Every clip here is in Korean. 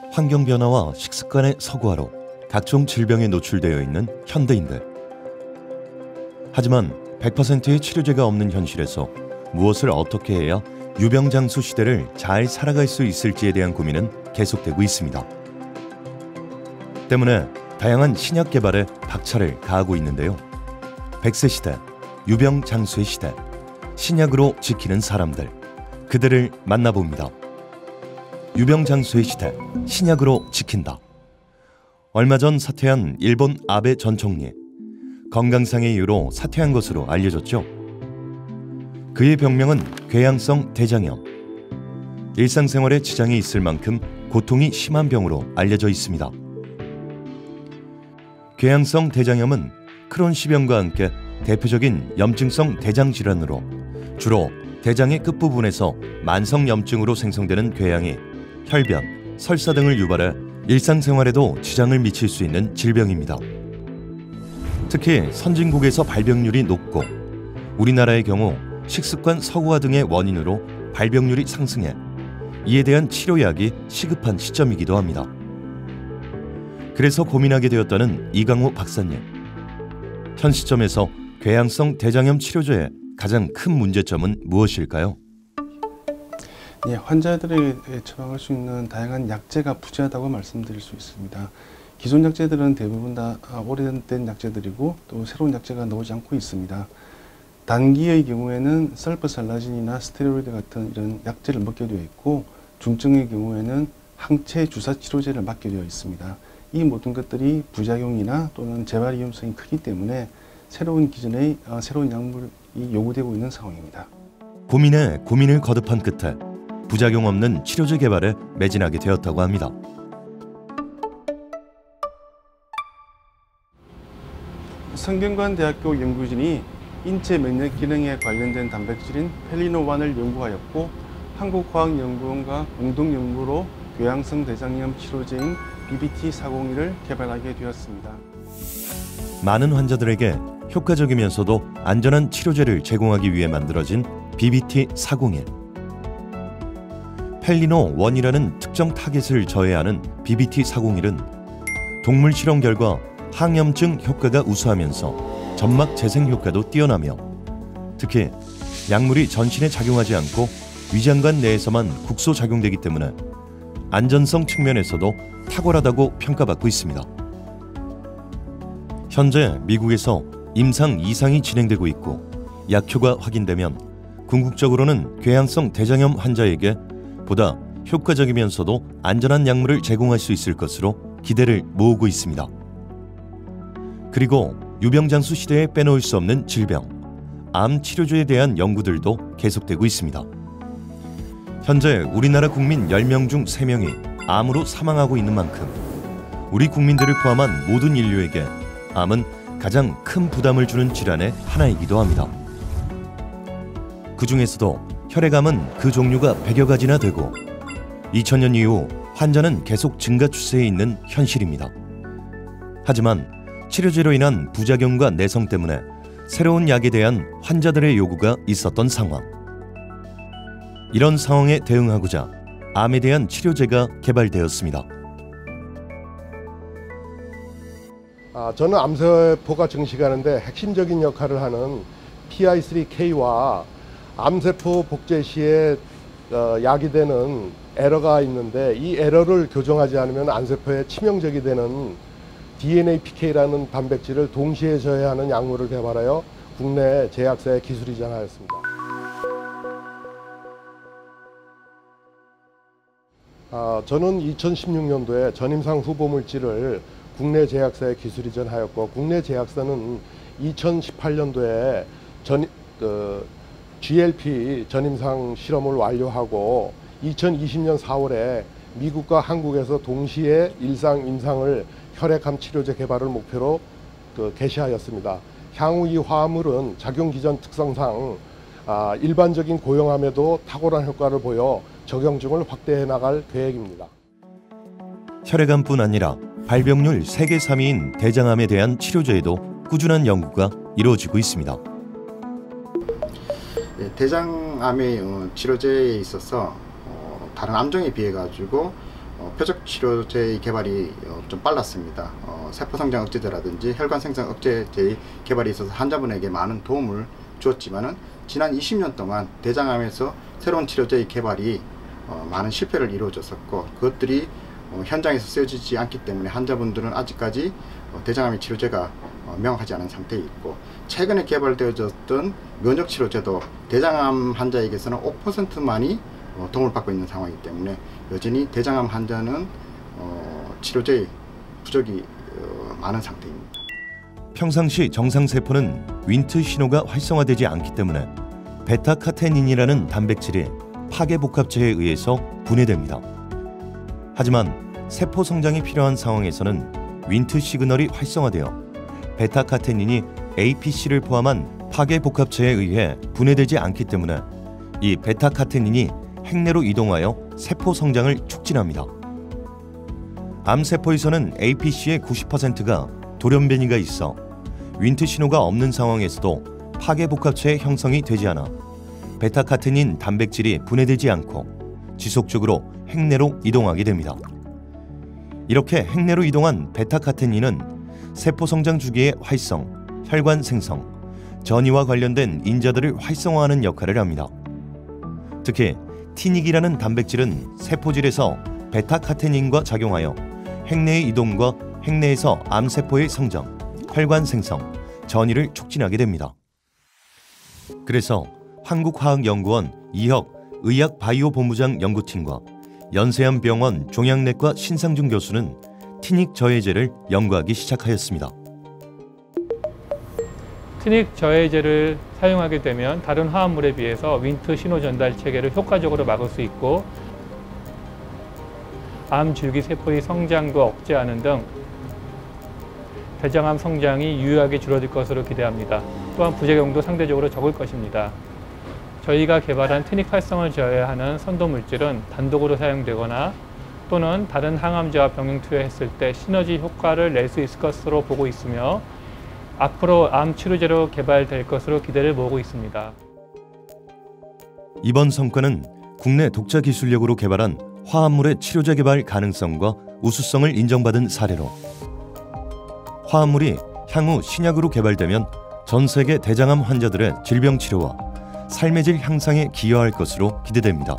환경 변화와 식습관의 서구화로 각종 질병에 노출되어 있는 현대인들. 하지만 100%의 치료제가 없는 현실에서 무엇을 어떻게 해야 유병장수 시대를 잘 살아갈 수 있을지에 대한 고민은 계속되고 있습니다. 때문에 다양한 신약 개발에 박차를 가하고 있는데요. 100세 시대, 유병장수의 시대, 신약으로 지키는 사람들, 그들을 만나봅니다. 유병장수의 시대, 신약으로 지킨다. 얼마 전 사퇴한 일본 아베 전 총리, 건강상의 이유로 사퇴한 것으로 알려졌죠. 그의 병명은 궤양성 대장염. 일상생활에 지장이 있을 만큼 고통이 심한 병으로 알려져 있습니다. 궤양성 대장염은 크론시병과 함께 대표적인 염증성 대장 질환으로 주로 대장의 끝부분에서 만성염증으로 생성되는 궤양이 혈변, 설사 등을 유발해 일상생활에도 지장을 미칠 수 있는 질병입니다. 특히 선진국에서 발병률이 높고 우리나라의 경우 식습관 서구화 등의 원인으로 발병률이 상승해 이에 대한 치료약이 시급한 시점이기도 합니다. 그래서 고민하게 되었다는 이강호 박사님. 현 시점에서 궤양성 대장염 치료제의 가장 큰 문제점은 무엇일까요? 예, 환자들에게 처방할 수 있는 다양한 약제가 부재하다고 말씀드릴 수 있습니다. 기존 약제들은 대부분 다 오래된 약제들이고 또 새로운 약제가 나오지 않고 있습니다. 단기의 경우에는 설프살라진이나 스테로이드 같은 이런 약제를 먹게 되어 있고 중증의 경우에는 항체 주사 치료제를 맞게 되어 있습니다. 이 모든 것들이 부작용이나 또는 재발 위험성이 크기 때문에 새로운 기존의 새로운 약물이 요구되고 있는 상황입니다. 고민에 고민을 거듭한 끝에 부작용 없는 치료제 개발에 매진하게 되었다고 합니다. 성균관대학교 연구진이 인체 면역 기능에 관련된 단백질인 펠리노1을 연구하였고 한국화학연구원과 공동 연구로 궤양성 대장염 치료제인 BBT-401을 개발하게 되었습니다. 많은 환자들에게 효과적이면서도 안전한 치료제를 제공하기 위해 만들어진 BBT-401. 펠리노1이라는 특정 타겟을 저해하는 BBT-401은 동물 실험 결과 항염증 효과가 우수하면서 점막 재생 효과도 뛰어나며 특히 약물이 전신에 작용하지 않고 위장관 내에서만 국소 작용되기 때문에 안전성 측면에서도 탁월하다고 평가받고 있습니다. 현재 미국에서 임상 2상이 진행되고 있고 약효가 확인되면 궁극적으로는 궤양성 대장염 환자에게 보다 효과적이면서도 안전한 약물을 제공할 수 있을 것으로 기대를 모으고 있습니다. 그리고 유병장수 시대에 빼놓을 수 없는 질병, 암 치료제에 대한 연구들도 계속되고 있습니다. 현재 우리나라 국민 10명 중 3명이 암으로 사망하고 있는 만큼 우리 국민들을 포함한 모든 인류에게 암은 가장 큰 부담을 주는 질환의 하나이기도 합니다. 그 중에서도 혈액암은 그 종류가 100여 가지나 되고 2000년 이후 환자는 계속 증가 추세에 있는 현실입니다. 하지만 치료제로 인한 부작용과 내성 때문에 새로운 약에 대한 환자들의 요구가 있었던 상황. 이런 상황에 대응하고자 암에 대한 치료제가 개발되었습니다. 저는 암세포가 증식하는데 핵심적인 역할을 하는 PI3K와 암세포 복제 시에 약이 되는 에러가 있는데 이 에러를 교정하지 않으면 암세포에 치명적이 되는 DNA-PK라는 단백질을 동시에 저해하는 약물을 개발하여 국내 제약사에 기술 이전하였습니다. 저는 2016년도에 전임상 후보 물질을 국내 제약사에 기술 이전하였고 국내 제약사는 2018년도에 GLP 전임상 실험을 완료하고 2020년 4월에 미국과 한국에서 동시에 일상 임상을 혈액암 치료제 개발을 목표로 개시하였습니다. 향후 이 화합물은 작용 기전 특성상 일반적인 고용암에도 탁월한 효과를 보여 적용중을 확대해 나갈 계획입니다. 혈액암뿐 아니라 발병률 세계 3위인 대장암에 대한 치료제에도 꾸준한 연구가 이루어지고 있습니다. 대장암의 치료제에 있어서 다른 암종에 비해 가지고 표적 치료제의 개발이 좀 빨랐습니다. 세포성장 억제제라든지 혈관 생성 억제제의 개발에 있어서 환자분에게 많은 도움을 주었지만은 지난 20년 동안 대장암에서 새로운 치료제의 개발이 많은 실패를 이루어졌었고, 그것들이 현장에서 쓰여지지 않기 때문에 환자분들은 아직까지 대장암의 치료제가 명확하지 않은 상태에 있고, 최근에 개발되어졌던 면역 치료제도 대장암 환자에게서는 5%만이 도움을 받고 있는 상황이기 때문에 여전히 대장암 환자는 치료제의 부족이 많은 상태입니다. 평상시 정상세포는 윈트 신호가 활성화되지 않기 때문에 베타카테닌이라는 단백질이 파괴복합체에 의해서 분해됩니다. 하지만 세포 성장이 필요한 상황에서는 윈트 시그널이 활성화되어 베타카테닌이 APC를 포함한 파괴복합체에 의해 분해되지 않기 때문에 이 베타카테닌이 핵내로 이동하여 세포 성장을 촉진합니다. 암세포에서는 APC의 90%가 돌연변이가 있어 윈트 신호가 없는 상황에서도 파괴복합체의 형성이 되지 않아 베타카테닌 단백질이 분해되지 않고 지속적으로 핵내로 이동하게 됩니다. 이렇게 핵내로 이동한 베타카테닌은 세포 성장 주기의 활성, 혈관 생성, 전이와 관련된 인자들을 활성화하는 역할을 합니다. 특히 티닉이라는 단백질은 세포질에서 베타카테닌과 작용하여 핵내의 이동과 핵내에서 암세포의 성장, 혈관 생성, 전이를 촉진하게 됩니다. 그래서 한국화학연구원 이혁 의학바이오본부장 연구팀과 연세암병원 종양내과 신상준 교수는 티닉 저해제를 연구하기 시작하였습니다. 티닉 저해제를 사용하게 되면 다른 화합물에 비해서 윈트 신호 전달 체계를 효과적으로 막을 수 있고, 암 줄기 세포의 성장도 억제하는 등 대장암 성장이 유효하게 줄어들 것으로 기대합니다. 또한 부작용도 상대적으로 적을 것입니다. 저희가 개발한 티닉 활성을 저해하는 선도물질은 단독으로 사용되거나 또는 다른 항암제와 병행 투여했을 때 시너지 효과를 낼 수 있을 것으로 보고 있으며, 앞으로 암 치료제로 개발될 것으로 기대를 모으고 있습니다. 이번 성과는 국내 독자 기술력으로 개발한 화합물의 치료제 개발 가능성과 우수성을 인정받은 사례로, 화합물이 향후 신약으로 개발되면 전 세계 대장암 환자들의 질병 치료와 삶의 질 향상에 기여할 것으로 기대됩니다.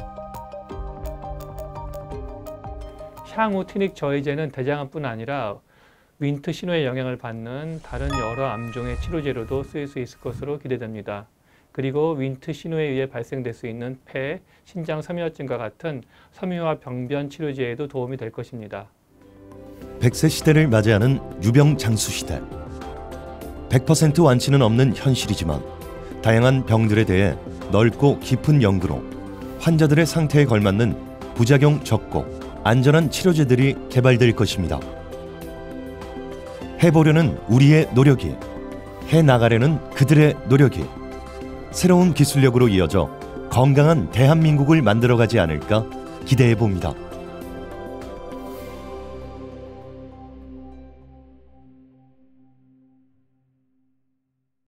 향후 티닉 저해제는 대장암뿐 아니라 윈트 신호의 영향을 받는 다른 여러 암종의 치료제로도 쓰일 수 있을 것으로 기대됩니다. 그리고 윈트 신호에 의해 발생될 수 있는 폐, 신장 섬유화증과 같은 섬유화 병변 치료제에도 도움이 될 것입니다. 100세 시대를 맞이하는 유병 장수 시대. 100% 완치는 없는 현실이지만 다양한 병들에 대해 넓고 깊은 연구로 환자들의 상태에 걸맞는 부작용 적고 안전한 치료제들이 개발될 것입니다. 해보려는 우리의 노력이, 해나가려는 그들의 노력이 새로운 기술력으로 이어져 건강한 대한민국을 만들어가지 않을까 기대해 봅니다.